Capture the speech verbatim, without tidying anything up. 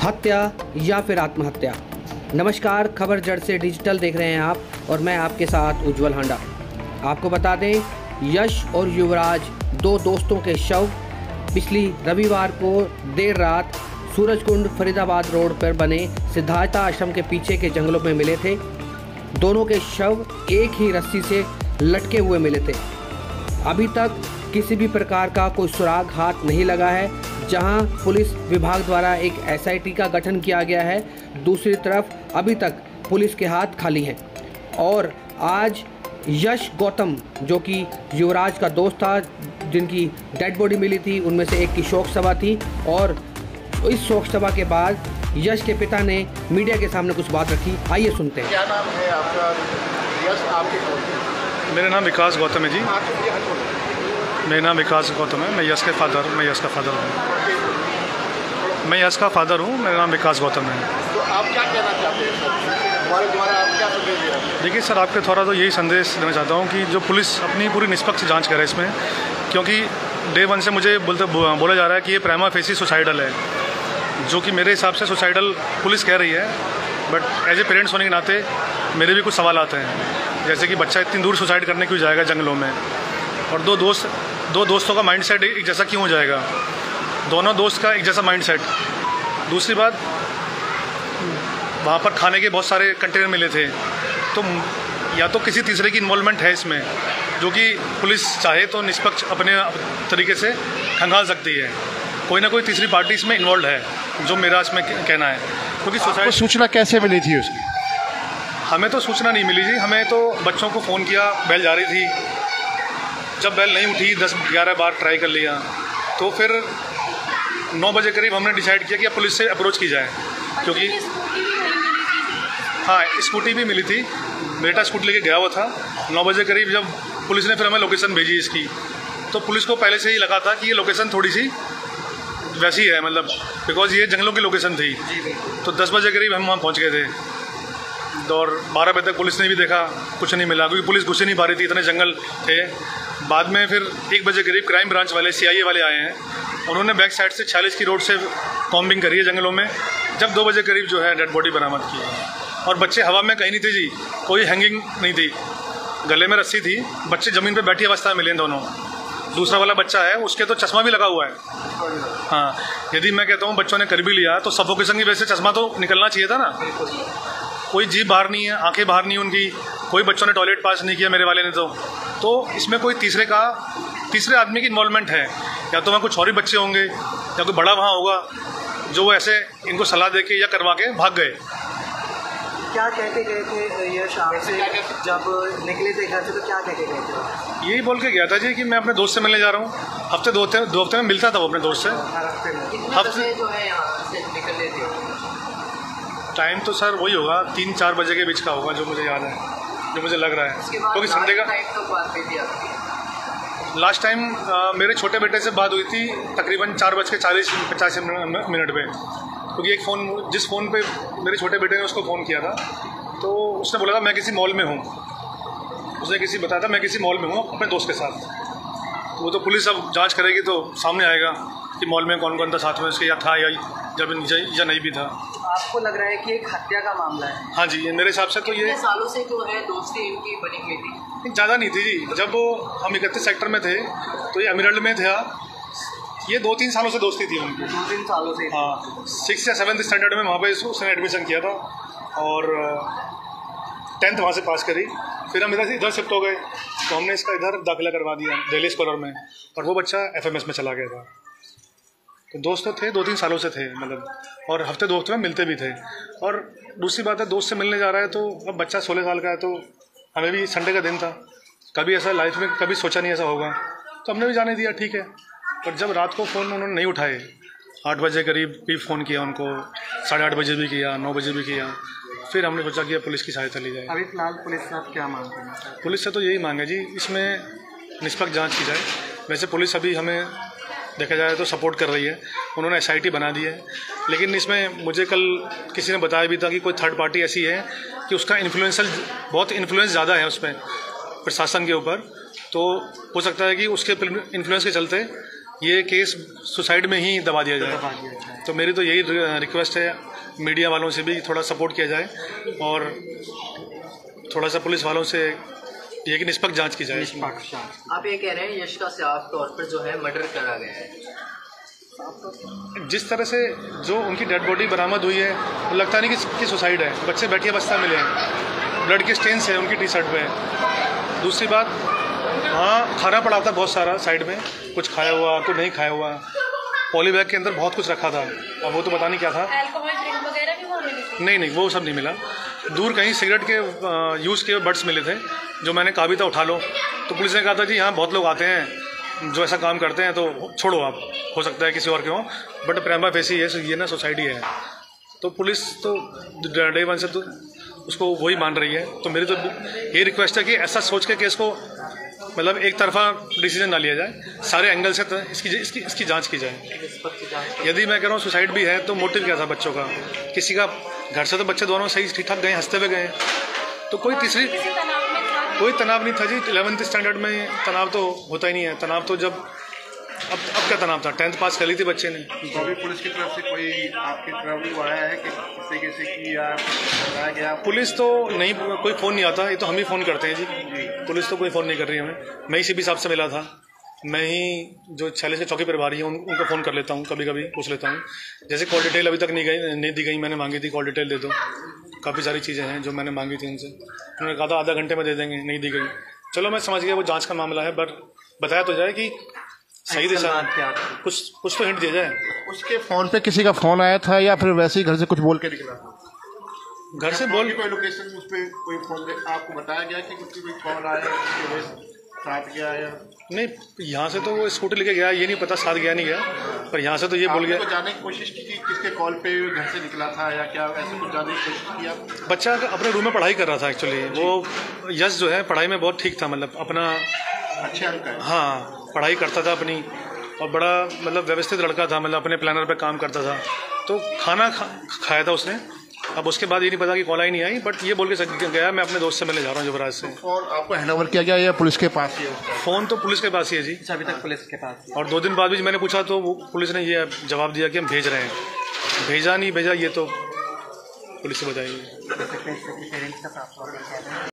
हत्या या फिर आत्महत्या। नमस्कार, खबर जड़ से डिजिटल देख रहे हैं आप और मैं आपके साथ उज्जवल हांडा। आपको बता दें, यश और युवराज दो दोस्तों के शव पिछली रविवार को देर रात सूरजकुंड फरीदाबाद रोड पर बने सिद्धार्थ आश्रम के पीछे के जंगलों में मिले थे। दोनों के शव एक ही रस्सी से लटके हुए मिले थे। अभी तक किसी भी प्रकार का कोई सुराग हाथ नहीं लगा है। जहां पुलिस विभाग द्वारा एक एस आई टी का गठन किया गया है, दूसरी तरफ अभी तक पुलिस के हाथ खाली हैं। और आज यश गौतम, जो कि युवराज का दोस्त था, जिनकी डेड बॉडी मिली थी, उनमें से एक की शोक सभा थी। और इस शोक सभा के बाद यश के पिता ने मीडिया के सामने कुछ बात रखी। आइए सुनते हैं। क्या नाम है आपका? यश आपके कौन है? मेरा नाम विकास गौतम है जी। मेरा नाम विकास गौतम है। मैं यश के फादर मैं यश का फादर हूँ। मैं यश का फादर हूँ। मेरा नाम विकास गौतम है। तो आप क्या कहना चाहते हैं सर? हमारे द्वारा आप क्या संदेश दे रहे हैं? देखिए सर, आपके द्वारा तो यही संदेश देना चाहता हूँ कि जो पुलिस अपनी पूरी निष्पक्ष जांच करे इसमें, क्योंकि डे वन से मुझे बोलते बोला जा रहा है कि ये प्राइमा फेसी सुसाइडल है, जो कि मेरे हिसाब से सुसाइडल पुलिस कह रही है। बट एज ए पेरेंट्स होने के नाते मेरे भी कुछ सवाल आते हैं, जैसे कि बच्चा इतनी दूर सुसाइड करने क्यों जाएगा जंगलों में, और दो दोस्त दो दोस्तों का माइंडसेट एक जैसा क्यों हो जाएगा, दोनों दोस्त का एक जैसा माइंडसेट। दूसरी बात, वहाँ पर खाने के बहुत सारे कंटेनर मिले थे, तो या तो किसी तीसरे की इन्वॉल्वमेंट है इसमें, जो कि पुलिस चाहे तो निष्पक्ष अपने तरीके से खंगाल सकती है। कोई ना कोई तीसरी पार्टी इसमें इन्वॉल्व है, जो मेरा इसमें कहना है। क्योंकि आपको सूचना कैसे मिली थी उसकी? हमें तो सूचना नहीं मिली जी। हमें तो बच्चों को फ़ोन किया, बेल जा रही थी। जब बेल नहीं उठी, दस ग्यारह बार ट्राई कर लिया, तो फिर नौ बजे करीब हमने डिसाइड किया कि अब पुलिस से अप्रोच की जाए। क्योंकि हाँ, स्कूटी भी मिली थी, बेटा स्कूटी लेके गया हुआ था। नौ बजे करीब जब पुलिस ने फिर हमें लोकेशन भेजी इसकी, तो पुलिस को पहले से ही लगा था कि ये लोकेशन थोड़ी सी वैसी है, मतलब बिकॉज ये जंगलों की लोकेशन थी। तो दस बजे करीब हम वहाँ पहुँच गए थे, और बारह बजे तक पुलिस ने भी देखा, कुछ नहीं मिला, क्योंकि पुलिस घुस ही नहीं पा रही थी, इतने जंगल थे। बाद में फिर एक बजे करीब क्राइम ब्रांच वाले, सी आई ए वाले आए हैं। उन्होंने बैक साइड से छियालीस की रोड से कॉम्बिंग करी है जंगलों में। जब दो बजे करीब जो है डेड बॉडी बरामद की है। और बच्चे हवा में कहीं नहीं थे जी, कोई हैंगिंग नहीं थी, गले में रस्सी थी। बच्चे ज़मीन पर बैठी अवस्था में मिले दोनों। दूसरा वाला बच्चा है, उसके तो चश्मा भी लगा हुआ है। हाँ, यदि मैं कहता हूँ बच्चों ने कर भी लिया, तो सफोकेशन की वजह से चश्मा तो निकलना चाहिए था ना। कोई जीभ बाहर नहीं है, आंखें बाहर नहीं उनकी, कोई बच्चों ने टॉयलेट पास नहीं किया मेरे वाले ने। तो तो इसमें कोई तीसरे का तीसरे आदमी की इन्वॉल्वमेंट है, या तो वहाँ कुछ और ही बच्चे होंगे, या कोई बड़ा वहाँ होगा जो वो ऐसे इनको सलाह दे के या करवा के भाग गए। क्या कह के गए थे ये शाम से जब निकले थे घर से? तो क्या कह के गए थे? यही बोल के गया था जी कि मैं अपने दोस्त से मिलने जा रहा हूँ। हफ्ते दो हफ्ते दो हफ्ते में मिलता था वो अपने दोस्त से। हफ्ते जो है यहाँ से निकले थे, टाइम तो सर वही होगा, तीन चार बजे के बीच का होगा, जो मुझे याद है, जो मुझे लग रहा है। क्योंकि संडे का लास्ट टाइम मेरे छोटे बेटे से बात हुई थी तकरीबन चार बज के चालीस पचास मिनट पे। क्योंकि एक फ़ोन, जिस फ़ोन पे मेरे छोटे बेटे ने उसको फ़ोन किया था, तो उसने बोला था मैं किसी मॉल में हूँ। उसने किसी बताया था मैं किसी मॉल में हूँ अपने दोस्त के साथ। तो वो तो पुलिस अब जांच करेगी तो सामने आएगा कि मॉल में कौन कौन था साथ में उसके, या था या जब या नहीं भी था। आपको लग रहा है कि एक हत्या का मामला है? हाँ जी, मेरे हिसाब से तो ये सालों से जो है दोस्ती इनकी बनी हुई थी। ज़्यादा नहीं थी जी। जब हम इकतीस सेक्टर में थे तो ये एमरल्ड में था। ये दो तीन सालों से दोस्ती थी उनकी। दो तीन सालों से? हाँ, सिक्स या सेवन्थ स्टैंडर्ड में वहाँ पे उसने एडमिशन किया था, और टेंथ वहाँ से पास करी। फिर हम इधर से इधर शिफ्ट हो गए, तो हमने इसका इधर दाखिला करवा दिया दिल्ली स्कॉलर में, और वो बच्चा एफ एम एस में चला गया था। तो दोस्त तो थे, दो तीन सालों से थे, मतलब, और हफ्ते दो हफ्ते में मिलते भी थे। और दूसरी बात है, दोस्त से मिलने जा रहा है, तो अब बच्चा सोलह साल का है, तो हमें भी संडे का दिन था, कभी ऐसा लाइफ में कभी सोचा नहीं ऐसा होगा, तो हमने भी जाने दिया, ठीक है। पर जब रात को फ़ोन उन्होंने नहीं उठाए, आठ बजे करीब भी फ़ोन किया उनको, साढ़े आठ बजे भी किया, नौ बजे भी किया, फिर हमने सोचा कि पुलिस की सहायता ली जाए। अभी फिलहाल पुलिस से आप क्या मांग करना चाहते हैं? पुलिस से तो यही मांग है जी, इसमें निष्पक्ष जांच की जाए। वैसे पुलिस अभी हमें देखा जाए तो सपोर्ट कर रही है, उन्होंने एस आई टी बना दी है, लेकिन इसमें मुझे कल किसी ने बताया भी था कि कोई थर्ड पार्टी ऐसी है कि उसका इन्फ्लुएंसल बहुत इन्फ्लुएंस ज़्यादा है उसमें प्रशासन के ऊपर। तो हो सकता है कि उसके इन्फ्लुएंस के चलते ये केस सुसाइड में ही दबा दिया जाए। तो मेरी तो यही रिक्वेस्ट है मीडिया वालों से भी थोड़ा सपोर्ट किया जाए और थोड़ा सा पुलिस वालों से ये कि निष्पक्ष जांच की जाए। आप ये कह रहे हैं यश का साफ तौर पर जो है मर्डर करा गया है। जिस तरह से जो उनकी डेड बॉडी बरामद हुई है वो लगता नहीं कि, कि सुसाइड है। बच्चे बैठे बस्ता मिले हैं, ब्लड के स्टेन्स है उनकी टी शर्ट पे। दूसरी बात, हाँ खाना पड़ा था बहुत सारा साइड में, कुछ खाया हुआ कुछ नहीं खाया हुआ। पॉली बैग के अंदर बहुत कुछ रखा था, अब वो तो पता नहीं क्या था। अल्कोहल ड्रिंक वगैरह भी वहाँ मिली थी? नहीं नहीं वो सब नहीं मिला। दूर कहीं सिगरेट के यूज़ के बड्स मिले थे, जो मैंने कहा भी था उठा लो। तो पुलिस ने कहा था जी यहाँ बहुत लोग आते हैं जो ऐसा काम करते हैं, तो छोड़ो आप, हो सकता है किसी और के हो, बट प्रेमा फेसी ये ये ना सोसाइटी है। तो पुलिस तो डे वन से तो उसको वही मान रही है। तो मेरी तो ये रिक्वेस्ट है कि ऐसा सोच के केस को मतलब एक तरफा डिसीजन ना लिया जाए, सारे एंगल से इसकी इसकी इसकी जांच की जाए। यदि मैं कह रहा हूँ सुसाइड भी है तो मोटिव क्या था बच्चों का? किसी का घर से तो बच्चे दोनों सही ठीक ठाक गए, हंसते हुए गए, तो कोई तीसरी कोई तनाव नहीं था जी। इलेवेंथ स्टैंडर्ड में तनाव तो होता ही नहीं है। तनाव तो जब अब अब क्या तनाव था, टेंथ पास कर ली थी बच्चे ने। तो अभी पुलिस की तरफ से कोई आपकी तरफ आया है कि किसी किसी की या बताया गया? पुलिस तो नहीं, कोई फ़ोन नहीं आता, ये तो हम ही फ़ोन करते हैं जी। पुलिस तो कोई फ़ोन नहीं कर रही हमें। मैं ही सीपी साहब से मिला था, मैं ही जो छियालीस के चौकी प्रभारी हैं उन, उनको फ़ोन कर लेता हूँ, कभी कभी पूछ लेता हूँ। जैसे कॉल डिटेल अभी तक नहीं गई नहीं दी गई, मैंने मांगी थी कॉल डिटेल दे दो। काफ़ी सारी चीज़ें हैं जो मैंने मांगी थी उनसे, उन्होंने कहा था आधा घंटे में दे देंगे, नहीं दी गई। चलो मैं समझ गया वो जांच का मामला है, पर बताया तो जाए कि सही दिशा कुछ कुछ तो हिंट दिया जाए। उसके फ़ोन पे किसी का फ़ोन आया था या फिर वैसे ही घर से कुछ बोल के निकला था? घर से बोल कोई लोकेशन उस पर कोई फ़ोन आपको बताया गया कि कुछ कोई फ़ोन आया साथ गया या नहीं? यहाँ से तो वो स्कूटी लेके गया, ये नहीं पता साथ गया नहीं गया, पर यहाँ से तो ये बोल गया। तो जानने की कोशिश की कि किसके कॉल पे घर से निकला था या क्या, ऐसे कुछ जानने की कोशिश किया? बच्चा अपने रूम में पढ़ाई कर रहा था एक्चुअली। वो यश जो है पढ़ाई में बहुत ठीक था, मतलब अपना अच्छे अंक है। हाँ पढ़ाई करता था अपनी, और बड़ा मतलब व्यवस्थित लड़का था, मतलब अपने प्लानर पे काम करता था। तो खाना खा, खाया था उसने। अब उसके बाद ये नहीं पता कि कॉल आई नहीं आई, बट ये बोल के गया मैं अपने दोस्त से मिलने जा रहा हूँ युवराज से। फ़ोन आपको हैंड ओवर किया गया या पुलिस के पास ही है? फ़ोन तो पुलिस के पास ही है जी, अभी तक पुलिस के पास। और दो दिन बाद भी मैंने पूछा तो वो पुलिस ने ये जवाब दिया कि हम भेज रहे हैं। भेजा नहीं भेजा ये तो पुलिस से बताएगी।